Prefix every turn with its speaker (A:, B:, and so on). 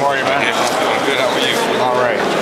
A: are you, man?
B: Yeah, I'm doing good. How are you?
A: All right.